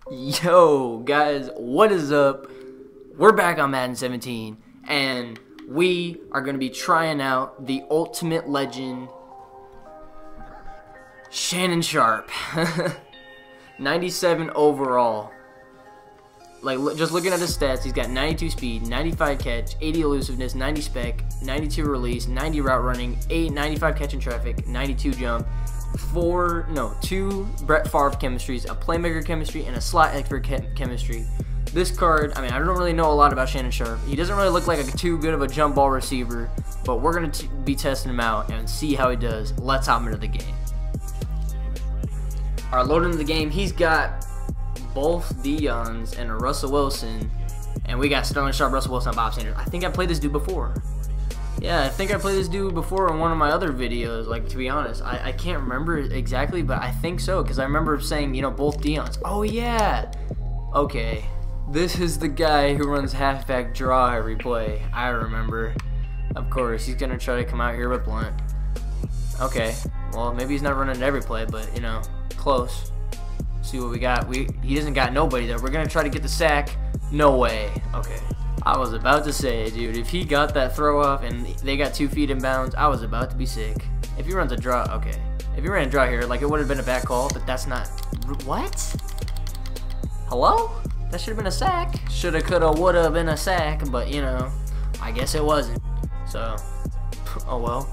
Yo, guys, what is up? We're back on Madden 17, and we are going to be trying out the Ultimate Legend Shannon Sharpe. 97 overall. Like, just looking at his stats, he's got 92 speed, 95 catch, 80 elusiveness, 90 spec, 92 release, 90 route running, 95 catch in traffic, 92 jump, 2 Brett Favre chemistries, a playmaker chemistry, and a slot expert chemistry. This card, I mean, I don't really know a lot about Shannon Sharpe. He doesn't really look like too good of a jump ball receiver, but we're going to be testing him out and see how he does. Let's hop into the game. Alright, loading into the game, he's got both Deions and a Russell Wilson, and we got Sterling Sharpe, Russell Wilson, and Bob Sanders. I think I played this dude before. Yeah, I think I played this dude before in one of my other videos, like, to be honest. I can't remember exactly, but I think so, because I remember saying, you know, both Deions. Oh, yeah! Okay. This is the guy who runs halfback draw every play. I remember. Of course, he's going to try to come out here with Blunt. Okay. Well, maybe he's not running every play, but, you know, close. See what we got. He doesn't got nobody, though. We're going to try to get the sack. No way. Okay. I was about to say, dude, if he got that throw off and they got 2 feet in bounds, I was about to be sick. If he runs a draw, okay. If he ran a draw here, like, it would have been a bad call, but that's not. What? Hello? That should have been a sack. Shoulda, coulda, woulda been a sack, but, you know, I guess it wasn't. So, oh well.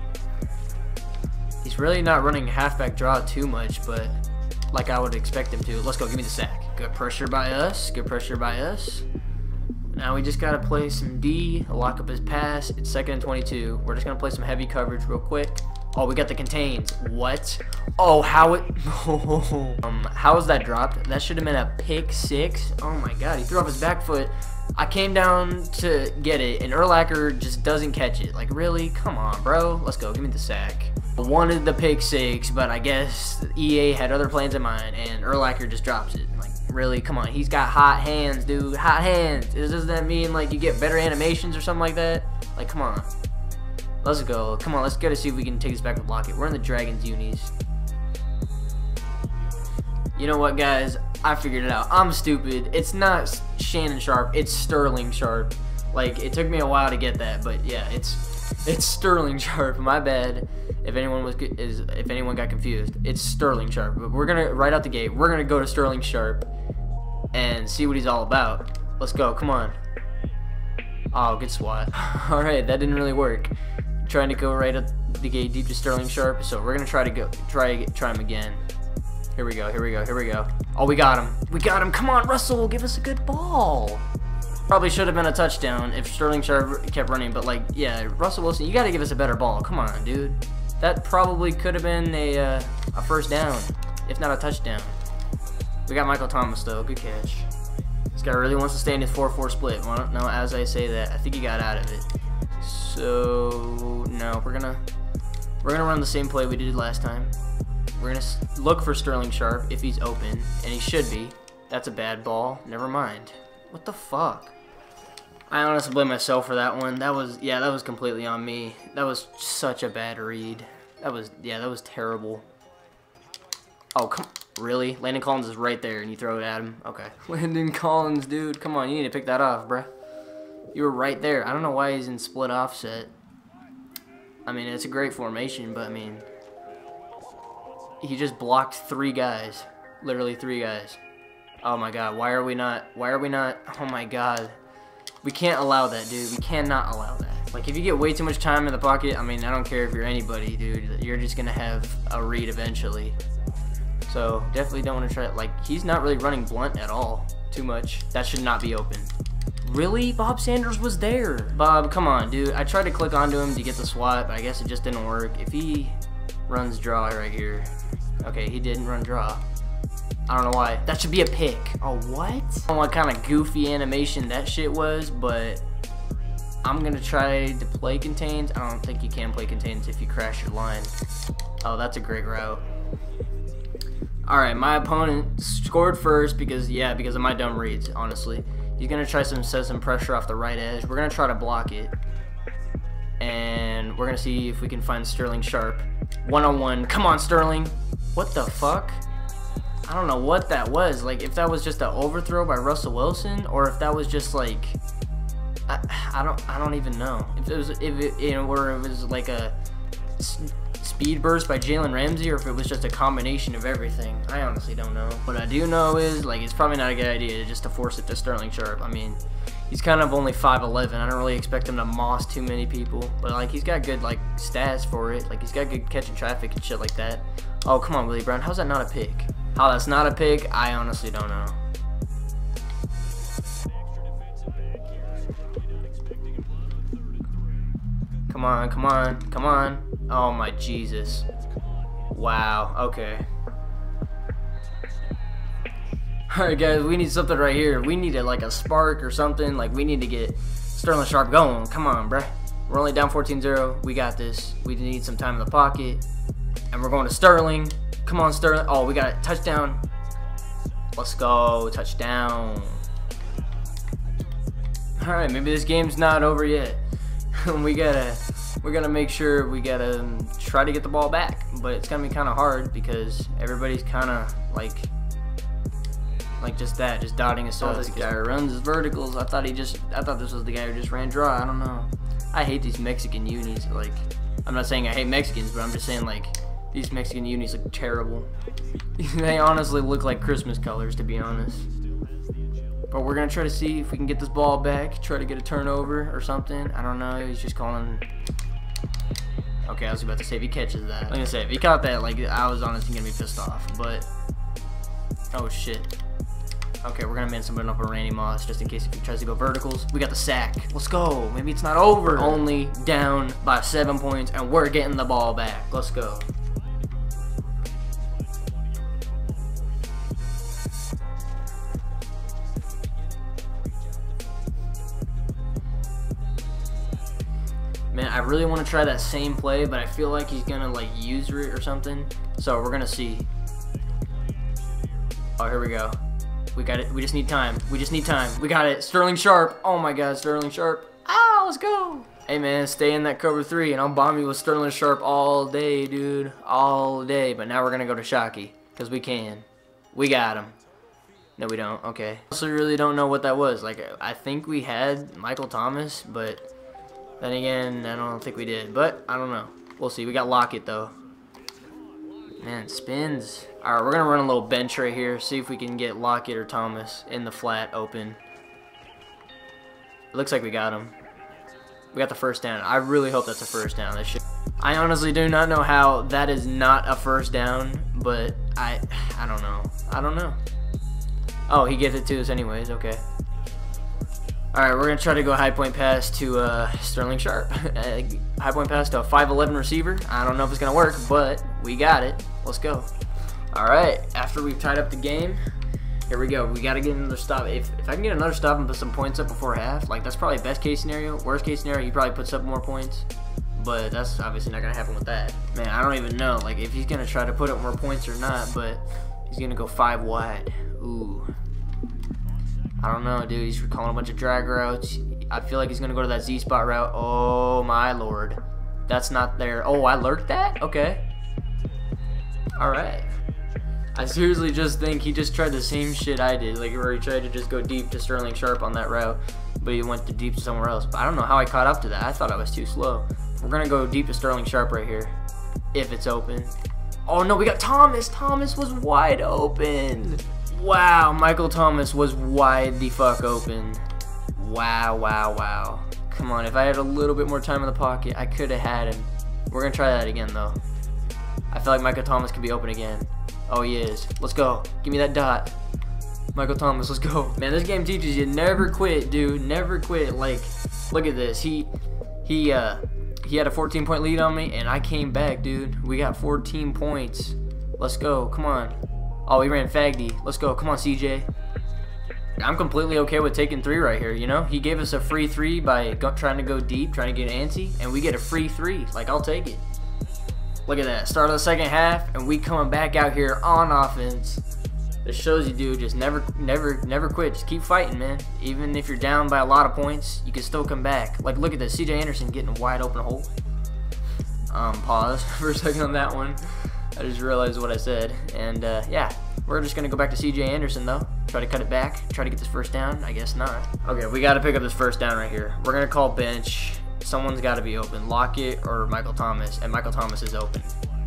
He's really not running halfback draw too much, but like I would expect him to. Let's go, give me the sack. Good pressure by us. Good pressure by us. Now we just gotta play some D, lock up his pass. It's 2nd and 22. We're just gonna play some heavy coverage real quick. Oh, we got the contains. What? Oh, how it? How was that dropped? That should have been a pick 6. Oh my God, he threw off his back foot. I came down to get it, and Urlacher just doesn't catch it. Like, really? Come on, bro. Let's go. Give me the sack. I wanted the pick 6, but I guess EA had other plans in mind, and Urlacher just drops it. Like, really? Come on. He's got hot hands, dude. Hot hands. Doesn't that mean, like, you get better animations or something like that? Like, come on. Let's go. Come on, let's go to see if we can take this back with Lockett. We're in the Dragons unis. You know what, guys? I figured it out. I'm stupid. It's not Shannon Sharpe. It's Sterling Sharpe. Like, it took me a while to get that, but yeah, it's Sterling Sharpe. My bad. If anyone got confused, it's Sterling Sharpe. But we're gonna right out the gate. We're gonna go to Sterling Sharpe and see what he's all about. Let's go. Come on. Oh, good swat. All right, that didn't really work. Trying to go right at the gate deep to Sterling Sharpe, so we're gonna try him again. Here we go, here we go, here we go. Oh, we got him. We got him. Come on, Russell, give us a good ball. Probably should have been a touchdown if Sterling Sharpe kept running, but, like, yeah, Russell Wilson, you gotta give us a better ball. Come on, dude. That probably could have been a first down, if not a touchdown. We got Michael Thomas, though. Good catch. This guy really wants to stay in his 4-4 split. Well, no, as I say that, I think he got out of it. So no, we're gonna run the same play we did last time. We're gonna look for Sterling Sharpe if he's open, and he should be. That's a bad ball. Never mind. What the fuck? I honestly blame myself for that one. That was completely on me. That was such a bad read. That was terrible. Oh, really? Landon Collins is right there, and you throw it at him. Okay. Landon Collins, dude, come on, you need to pick that off, bruh. You were right there. I don't know why he's in split offset. I mean, it's a great formation, but I mean, he just blocked 3 guys. Literally 3 guys. Oh my God, why are we not, oh my God. We can't allow that, dude. We cannot allow that. Like, if you get way too much time in the pocket, I mean, I don't care if you're anybody, dude. You're just gonna have a read eventually. So, definitely don't want to try it. Like, he's not really running Blunt at all. Too much. That should not be open. Really? Bob Sanders was there. Bob, come on, dude. I tried to click onto him to get the swat, but I guess it just didn't work. If he runs draw right here. Okay, he didn't run draw. I don't know why. That should be a pick. Oh, what? I don't know what kind of goofy animation that shit was, but I'm going to try to play contains. I don't think you can play contains if you crash your line. Oh, that's a great route. Alright, my opponent scored first because of my dumb reads, honestly. He's going to try to set some pressure off the right edge. We're going to try to block it. And we're going to see if we can find Sterling Sharpe. One-on-one. Come on, Sterling. What the fuck? I don't know what that was. Like, if that was just an overthrow by Russell Wilson, or if that was just like, I don't even know. If it was, or it was like a speed burst by Jalen Ramsey, or if it was just a combination of everything. I honestly don't know. What I do know is, like, it's probably not a good idea just to force it to Sterling Sharp. I mean, he's kind of only 5'11". I don't really expect him to moss too many people, but like, he's got good like stats for it. Like, he's got good catching traffic and shit like that. Oh, come on, Willie Brown. How's that not a pick? How that's not a pick, I honestly don't know. Come on, come on, come on. Oh my Jesus. Wow, okay. Alright guys, we need something right here. We need like a spark or something. Like, we need to get Sterling Sharp going. Come on, bruh. We're only down 14-0. We got this. We need some time in the pocket. And we're going to Sterling. Come on, Sterling. Oh, we got a touchdown. Let's go. Touchdown. Alright, maybe this game's not over yet. We're gonna make sure we gotta try to get the ball back, but it's gonna be kind of hard because everybody's kind of like just dotting his toes. This guy runs his verticals. I thought this was the guy who just ran draw. I don't know. I hate these Mexican unis. Like, I'm not saying I hate Mexicans, but I'm just saying, like, these Mexican unis look terrible. They honestly look like Christmas colors, to be honest. But we're going to try to see if we can get this ball back, try to get a turnover or something. I don't know. He's just calling. Okay, I was about to say if he catches that. I was going to say, if he caught that, like, I was honestly going to be pissed off. But, oh, shit. Okay, we're going to man somebody up with Randy Moss just in case if he tries to go verticals. We got the sack. Let's go. Maybe it's not over. We're only down by 7 points, and we're getting the ball back. Let's go. Man, I really want to try that same play, but I feel like he's going to, like, use it or something. So we're going to see. Oh, here we go. We got it. We just need time. We just need time. We got it. Sterling Sharp. Oh, my God. Sterling Sharp. Ah, let's go. Hey, man, stay in that cover 3, and I'll bomb you with Sterling Sharp all day, dude. All day. But now we're going to go to Shockey because we can. We got him. No, we don't. Okay. I also really don't know what that was. Like, I think we had Michael Thomas, but then again, I don't think we did. But I don't know. We'll see. We got Lockett, though. Man, spins. Alright, we're going to run a little bench right here. See if we can get Lockett or Thomas in the flat open. It looks like we got him. We got the first down. I really hope that's a first down. I honestly do not know how that is not a first down, but I don't know. I don't know. Oh, he gets it to us anyways. Okay. Alright, we're going to try to go high point pass to Sterling Sharp. High point pass to a 5'11 receiver. I don't know if it's going to work, but we got it. Let's go. Alright, after we've tied up the game, here we go. We got to get another stop. If I can get another stop and put some points up before half, like, that's probably best case scenario. Worst case scenario, he probably puts up more points. But that's obviously not going to happen with that. Man, I don't even know, like, if he's going to try to put up more points or not, but he's going to go 5 wide. Ooh. I don't know, dude. He's calling a bunch of drag routes. I feel like he's going to go to that Z-spot route. Oh, my Lord. That's not there. Oh, I lurked that? Okay. All right. I seriously just think he just tried the same shit I did. Like, where he tried to just go deep to Sterling Sharp on that route, but he went to deep to somewhere else. But I don't know how I caught up to that. I thought I was too slow. We're going to go deep to Sterling Sharp right here, if it's open. Oh, no, we got Thomas. Thomas was wide open. Wow, Michael Thomas was wide the fuck open. Wow, wow, wow. Come on, if I had a little bit more time in the pocket, I could have had him. We're going to try that again, though. I feel like Michael Thomas can be open again. Oh, he is. Let's go. Give me that dot. Michael Thomas, let's go. Man, this game teaches you never quit, dude. Never quit. Like, look at this. He had a 14-point lead on me, and I came back, dude. We got 14 points. Let's go. Come on. Oh, he ran Fagdy. Let's go. Come on, CJ. I'm completely okay with taking 3 right here, you know? He gave us a free 3 by trying to go deep, trying to get antsy, and we get a free 3. Like, I'll take it. Look at that. Start of the second half, and we coming back out here on offense. This shows you, dude, just never quit. Just keep fighting, man. Even if you're down by a lot of points, you can still come back. Like, look at this. CJ Anderson getting a wide open hole. Pause for a second on that one. I just realized what I said. And, yeah, We're just going to go back to C.J. Anderson, though. Try to cut it back. Try to get this first down. I guess not. Okay, we got to pick up this first down right here. We're going to call bench. Someone's got to be open. Lockett or Michael Thomas. And Michael Thomas is open.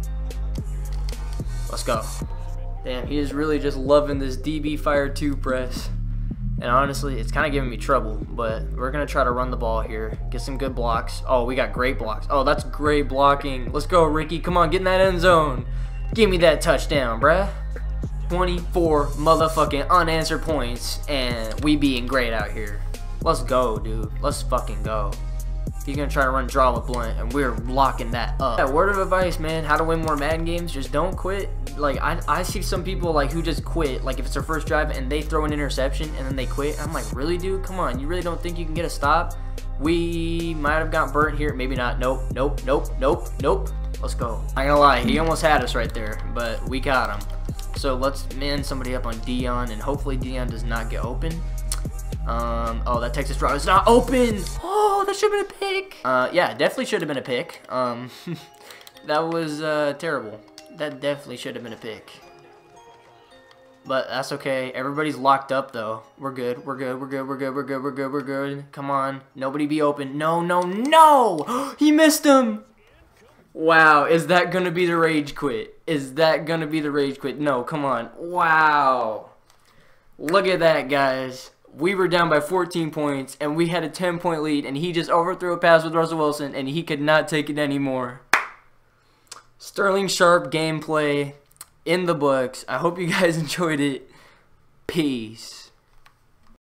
Let's go. Damn, he is really just loving this DB Fire 2 press. And honestly, it's kind of giving me trouble. But we're going to try to run the ball here. Get some good blocks. Oh, we got great blocks. Oh, that's great blocking. Let's go, Ricky. Come on, get in that end zone. Give me that touchdown, bruh. 24 motherfucking unanswered points, and we being great out here. Let's go, dude. Let's fucking go. He's gonna try to run draw with Blunt, and we're locking that up. Yeah, word of advice, man, how to win more Madden games, just don't quit. Like, I see some people, like, who just quit, like, if it's their first drive, and they throw an interception, and then they quit. I'm like, really, dude? Come on, you really don't think you can get a stop? We might have got burnt here, maybe not. Nope, nope, nope, nope, nope. Let's go. I'm gonna lie, he almost had us right there, but we got him. So let's man somebody up on Dion, and hopefully Dion does not get open. Oh, that Texas route is not open. Oh, that should have been a pick. Yeah, definitely should have been a pick. That was terrible. That definitely should have been a pick. But that's okay. Everybody's locked up though. We're good. We're good. We're good. We're good. We're good. We're good. We're good. Come on. Nobody be open. No, no, no. He missed him. Wow, is that going to be the rage quit? Is that going to be the rage quit? No, come on. Wow. Look at that, guys. We were down by 14 points, and we had a 10-point lead, and he just overthrew a pass with Russell Wilson, and he could not take it anymore. Sterling Sharp gameplay in the books. I hope you guys enjoyed it. Peace.